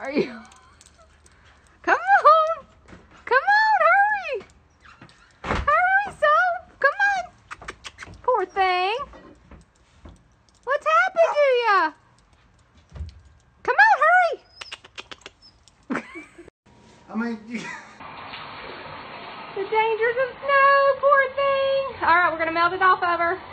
Are you? Come on! Come on, hurry! Hurry, Soap! Come on! Poor thing. What's happened to you? Come on, hurry! I mean, The dangers of snow, poor thing. All right, we're gonna melt it off of her.